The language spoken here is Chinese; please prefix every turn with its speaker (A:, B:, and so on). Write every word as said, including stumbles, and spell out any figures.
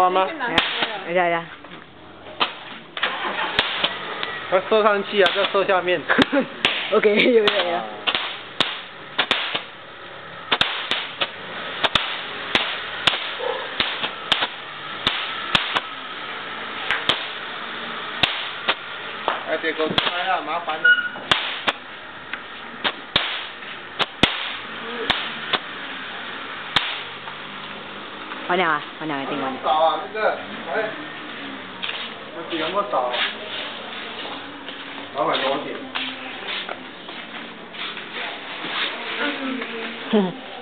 A: 关吗？
B: 等一下，等一下。
A: 要收上去啊，不要收下面。
B: OK， 有有有。
A: 哎，别给我拆了，麻烦了。
B: 关掉啊，关掉一定关掉。
A: 少啊，那个，哎，我点过少。老板给我点。